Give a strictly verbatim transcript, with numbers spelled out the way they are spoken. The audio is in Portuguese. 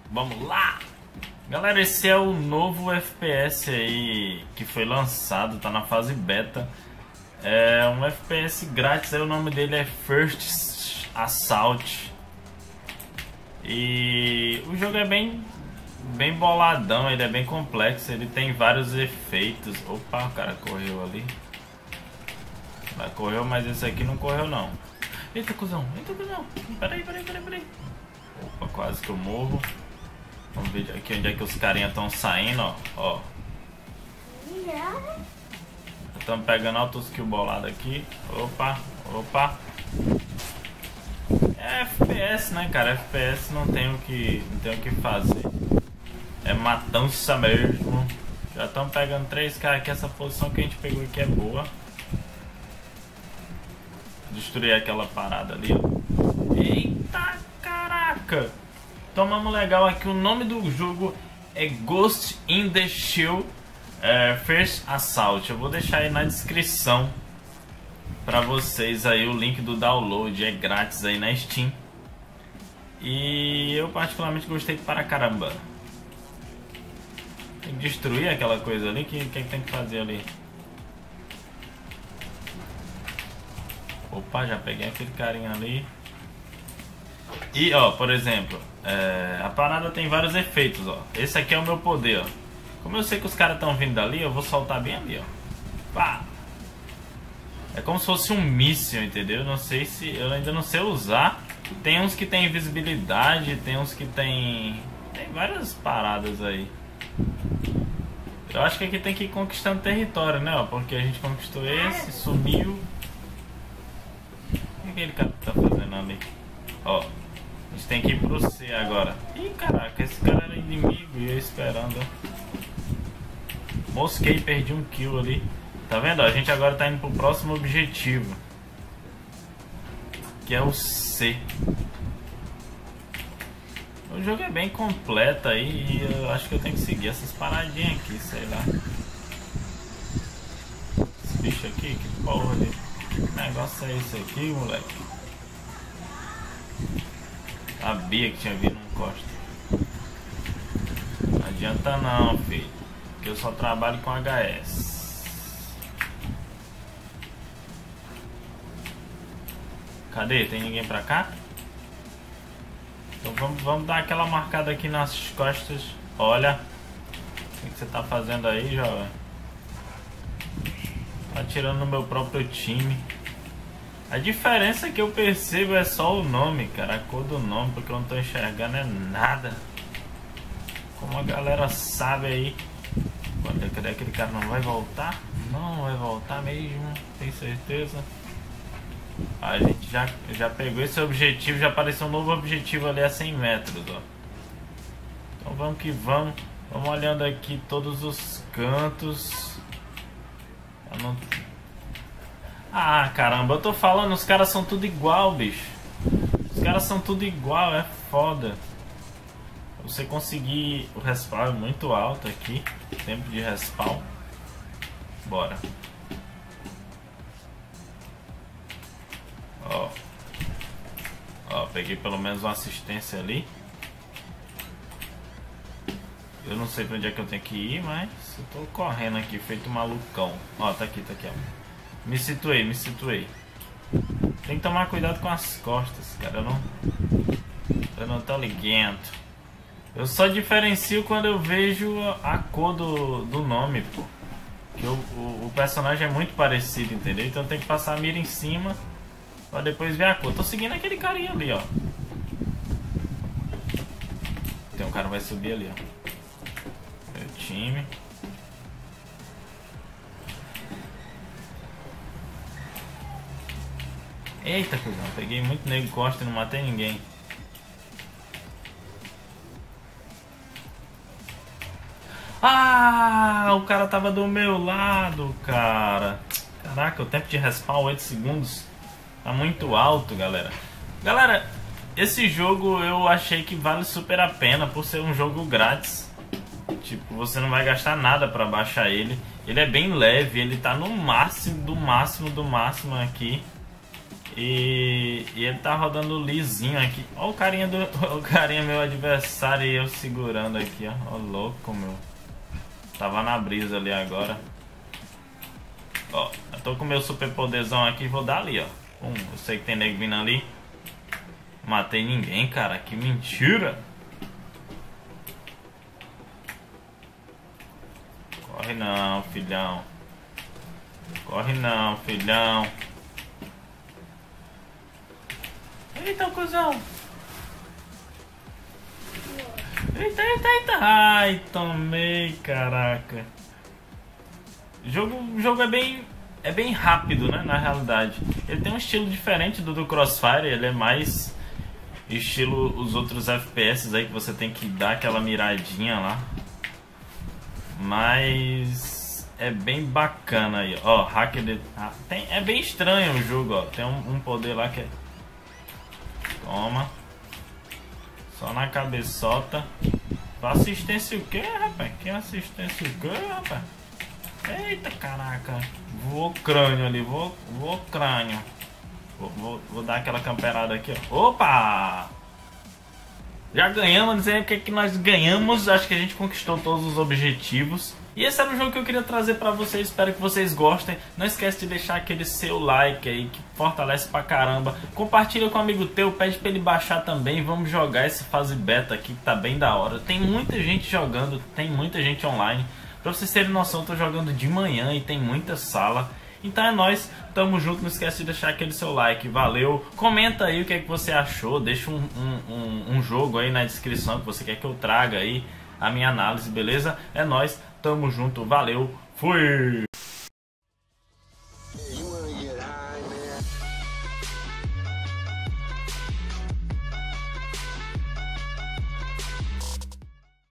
Vamos lá! Galera, esse é o novo F P S aí que foi lançado, tá na fase beta. É um F P S grátis, aí o nome dele é First Assault. E o jogo é bem, bem boladão, ele é bem complexo, ele tem vários efeitos. Opa, o cara correu ali. Ela correu, mas esse aqui não correu não. Eita, cuzão, eita, cuzão. Peraí, peraí, peraí, peraí. Opa, quase que eu morro. Vamos ver aqui onde é que os carinha estão saindo, ó. Ó. Estamos pegando altos kill bolado aqui. Opa, opa. É F P S, né, cara? F P S não tem o que, não tem o que fazer. É matança mesmo. Já estamos pegando três caras aqui. Essa posição que a gente pegou aqui é boa. Destruir aquela parada ali, ó. Eita, caraca! Tomamos legal aqui. O nome do jogo é Ghost in the Shell é, First Assault. Eu vou deixar aí na descrição pra vocês aí o link do download. É grátis aí na Steam. E eu particularmente gostei para caramba. Tem que destruir aquela coisa ali. O que, que, que tem que fazer ali? Opa, já peguei aquele carinha ali. E ó, por exemplo, é, a parada tem vários efeitos, ó. Esse aqui é o meu poder, ó. Como eu sei que os caras estão vindo dali, eu vou soltar bem ali, ó. Pá! É como se fosse um míssil, entendeu? Não sei se... Eu ainda não sei usar. Tem uns que tem invisibilidade, tem uns que tem... Tem várias paradas aí. Eu acho que aqui tem que ir conquistando território, né? Ó, porque a gente conquistou esse, sumiu. O que aquele cara tá fazendo ali? Ó, a gente tem que ir pro C agora. Ih, caraca, esse cara era inimigo e eu esperando. Mosquei e perdi um kill ali. Tá vendo? A gente agora tá indo pro próximo objetivo, que é o C. O jogo é bem completo aí e eu acho que eu tenho que seguir essas paradinhas aqui, sei lá. Esse bicho aqui, que porra de... Que negócio é esse aqui, moleque? Sabia que tinha vindo um costa. Não adianta não, filho. Porque eu só trabalho com H S. Cadê? Tem ninguém pra cá? Então vamos, vamos dar aquela marcada aqui nas costas. Olha. O que você tá fazendo aí, jovem? Tá atirando no meu próprio time. A diferença que eu percebo é só o nome, cara. A cor do nome, porque eu não tô enxergando é nada. Como a galera sabe aí. Cadê aquele cara? Não vai voltar? Não vai voltar mesmo, tem certeza. A gente já, já pegou esse objetivo. Já apareceu um novo objetivo ali a cem metros, ó. Então vamos que vamos. Vamos olhando aqui todos os cantos. Eu não... Ah, caramba, eu tô falando, os caras são tudo igual, bicho. Os caras são tudo igual, é foda. Você conseguir o respawn é muito alto aqui. Tempo de respawn. Bora. Ó. Ó, peguei pelo menos uma assistência ali. Eu não sei pra onde é que eu tenho que ir, mas eu tô correndo aqui, feito malucão. Ó, tá aqui, tá aqui, ó. Me situei, me situei. Tem que tomar cuidado com as costas, cara. Eu não... Eu não tô ligando. Eu só diferencio quando eu vejo a cor do, do nome, pô. Que o, o, o personagem é muito parecido, entendeu? Então tem que passar a mira em cima pra depois ver a cor. Tô seguindo aquele carinha ali, ó. Tem um cara que vai subir ali, ó. Meu time. Eita, cuzão, peguei muito nego costa e não matei ninguém. Ah, o cara tava do meu lado, cara. Caraca, o tempo de respawn oito segundos tá muito alto, galera. Galera, esse jogo eu achei que vale super a pena por ser um jogo grátis. Tipo, você não vai gastar nada pra baixar ele. Ele é bem leve, ele tá no máximo, do máximo, do máximo aqui. E, e ele tá rodando lisinho aqui. Ó o carinha do. O carinha meu adversário e eu segurando aqui, ó. Ó louco, meu. Tava na brisa ali agora. Ó, eu tô com meu super poderzão aqui, vou dar ali, ó. Pum, eu sei que tem nego vindo ali. Matei ninguém, cara. Que mentira. Corre não, filhão. Corre não, filhão. Eita, cuzão. Eita, eita, eita. Ai, tomei, caraca. O jogo, o jogo é bem é bem rápido, né, na realidade. Ele tem um estilo diferente do do Crossfire, ele é mais estilo os outros F P S aí que você tem que dar aquela miradinha lá. Mas é bem bacana aí, ó. Hacker de... ah, tem... é bem estranho o jogo, ó. Tem um, um poder lá que é... Toma. Só na cabeçota. Assistência o que, rapaz? Que assistência o que, rapaz? Eita, caraca. Voou crânio ali, voou, voou crânio. Vou, vou, vou dar aquela camperada aqui, ó. Opa! Já ganhamos, dizer o que, que nós ganhamos. Acho que a gente conquistou todos os objetivos. E esse era o jogo que eu queria trazer pra vocês. Espero que vocês gostem. Não esquece de deixar aquele seu like aí, que fortalece pra caramba. Compartilha com um amigo teu, pede pra ele baixar também. Vamos jogar esse fase beta aqui, que tá bem da hora. Tem muita gente jogando, tem muita gente online. Pra vocês terem noção, eu tô jogando de manhã e tem muita sala. Então é nóis, tamo junto, não esquece de deixar aquele seu like, valeu. Comenta aí o que é que você achou, deixa um, um, um, um jogo aí na descrição que você quer que eu traga aí a minha análise, beleza? É nóis, tamo junto, valeu, fui!